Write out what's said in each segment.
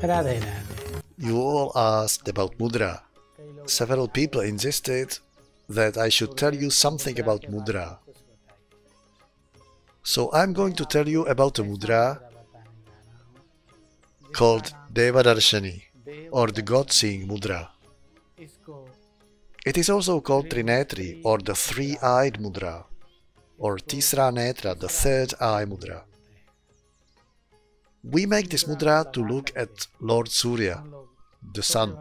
Radhe Radhe. You all asked about mudra. Several people insisted that I should tell you something about mudra. So I'm going to tell you about a mudra called Devadarshani, or the God-seeing mudra. It is also called Trinetri, or the Three-Eyed Mudra, or Tisra Netra, the Third Eye Mudra. We make this mudra to look at Lord Surya, the sun.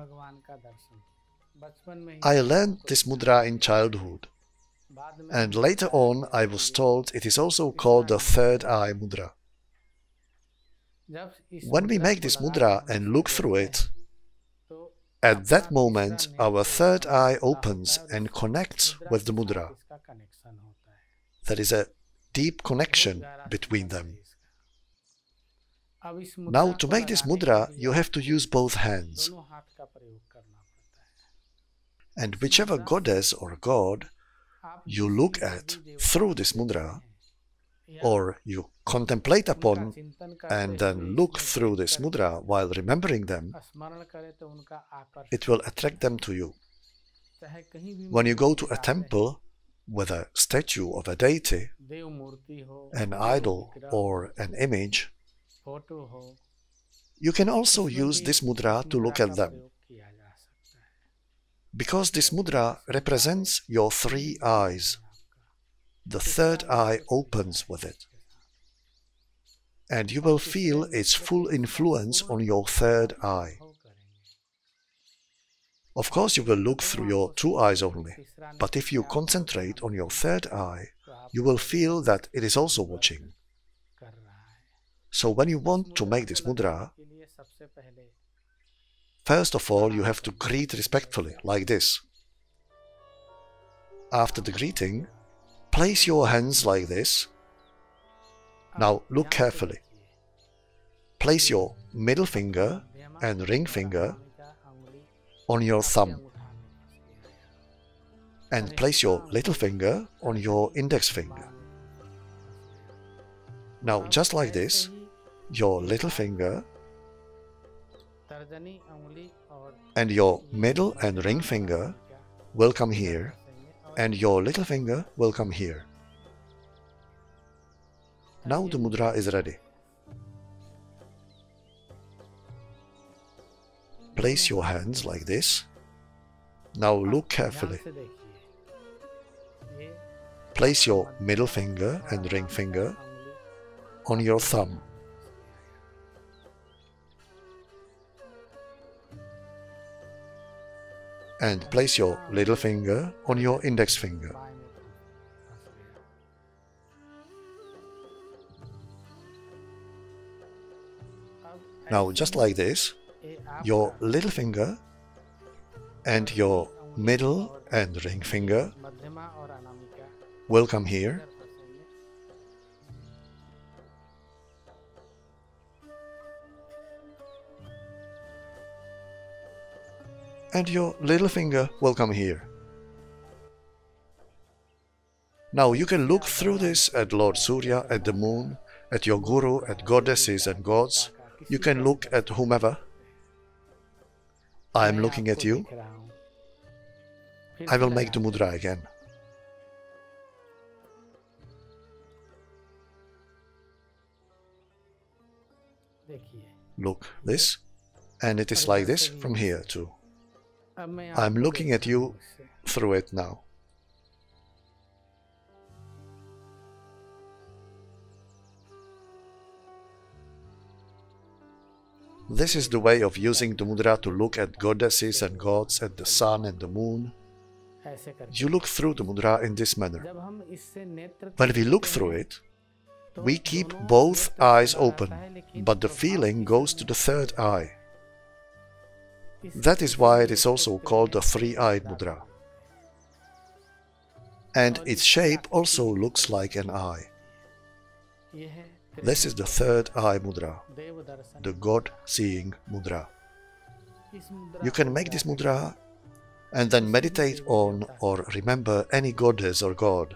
I learned this mudra in childhood, and later on I was told it is also called the Third Eye Mudra. When we make this mudra and look through it, at that moment our third eye opens and connects with the mudra. There is a deep connection between them. Now, to make this mudra, you have to use both hands. And whichever goddess or god you look at through this mudra, or you contemplate upon and then look through this mudra while remembering them, it will attract them to you. When you go to a temple with a statue of a deity, an idol or an image, you can also use this mudra to look at them. Because this mudra represents your three eyes, the third eye opens with it, and you will feel its full influence on your third eye. Of course, you will look through your two eyes only, but if you concentrate on your third eye, you will feel that it is also watching. So when you want to make this mudra, first of all, you have to greet respectfully, like this. After the greeting, place your hands like this. Now look carefully. Place your middle finger and ring finger on your thumb. And place your little finger on your index finger. Now, just like this, your little finger and your middle and ring finger will come here, and your little finger will come here. Now the mudra is ready. Place your hands like this. Now look carefully. Place your middle finger and ring finger on your thumb. And place your little finger on your index finger. Now, just like this, your little finger and your middle and ring finger will come here. And your little finger will come here. Now you can look through this at Lord Surya, at the moon, at your guru, at goddesses and gods. You can look at whomever. I am looking at you. I will make the mudra again. Look, this, and it is like this from here too. I'm looking at you through it now. This is the way of using the mudra to look at goddesses and gods, at the sun and the moon. You look through the mudra in this manner. When we look through it, we keep both eyes open, but the feeling goes to the third eye. That is why it is also called the Three-Eyed Mudra. And its shape also looks like an eye. This is the Third Eye Mudra, the God-seeing Mudra. You can make this mudra and then meditate on or remember any goddess or god.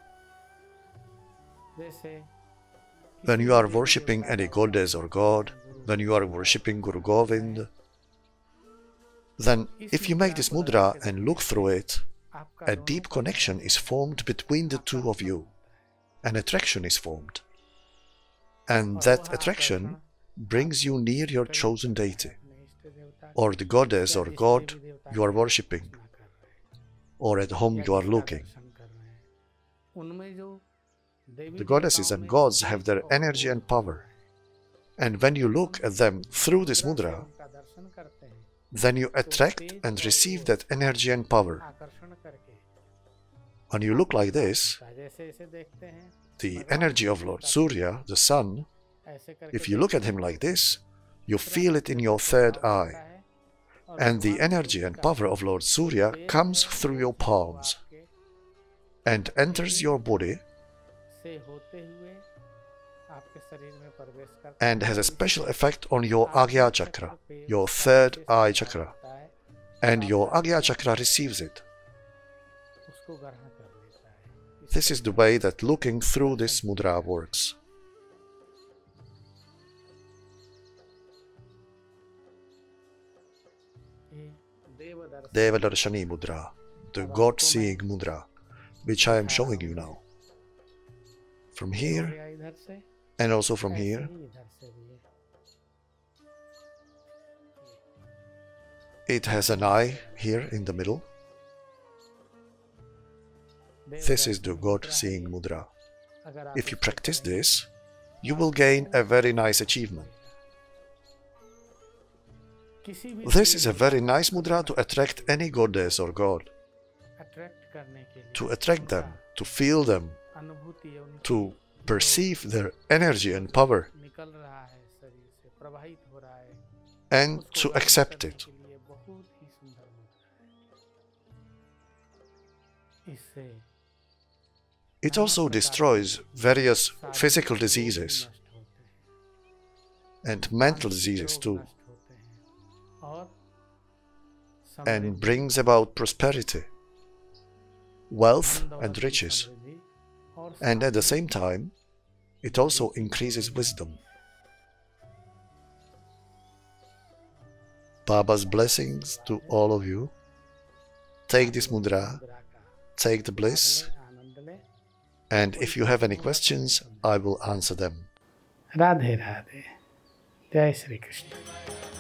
When you are worshipping any goddess or god, when you are worshipping Guru Govind, then if you make this mudra and look through it, a deep connection is formed between the two of you. An attraction is formed. And that attraction brings you near your chosen deity, or the goddess or god you are worshipping, or at whom you are looking. The goddesses and gods have their energy and power. And when you look at them through this mudra, then you attract and receive that energy and power. When you look like this, the energy of Lord Surya, the sun, if you look at him like this, you feel it in your third eye. And the energy and power of Lord Surya comes through your palms and enters your body and has a special effect on your Agya chakra, your third eye chakra, and your Agya chakra receives it. This is the way that looking through this mudra works. Devadarshani mudra, the God-seeing mudra, which I am showing you now. From here, and also from here, it has an eye here in the middle. This is the God-seeing mudra. If you practice this, you will gain a very nice achievement. This is a very nice mudra to attract any goddess or god. To attract them, to feel them, to perceive their energy and power, and to accept it. It also destroys various physical diseases and mental diseases too, and brings about prosperity, wealth and riches, and at the same time it also increases wisdom. Baba's blessings to all of you. Take this mudra, take the bliss, and if you have any questions, I will answer them. Radhe Radhe. Jai Shri Krishna.